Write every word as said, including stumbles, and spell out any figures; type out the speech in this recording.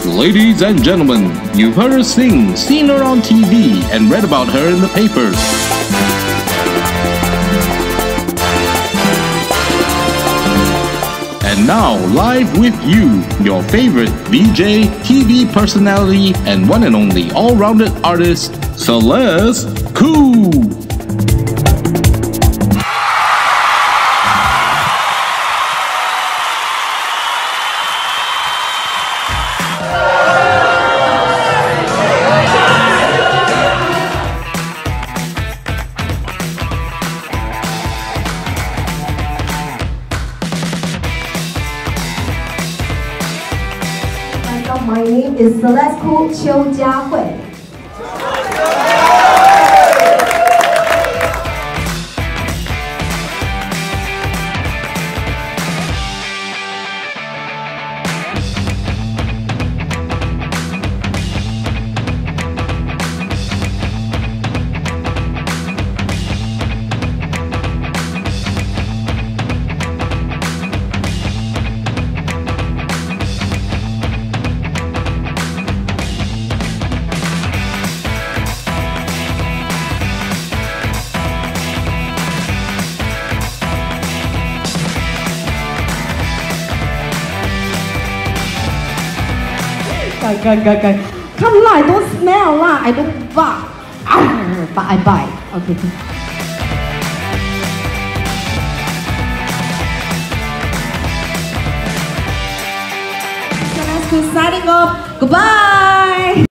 Ladies and gentlemen, you've heard her sing, seen her on T V, and read about her in the papers. And now, live with you, your favorite V J, T V personality, and one and only all-rounded artist, Celeste Koo. My name is Celeste Koo 邱佳慧。Guy, guy, guy, guy. Come lah, I don't smell lah, I don't bark. Arr, but I bite. Okay. So let's go signing off. Goodbye.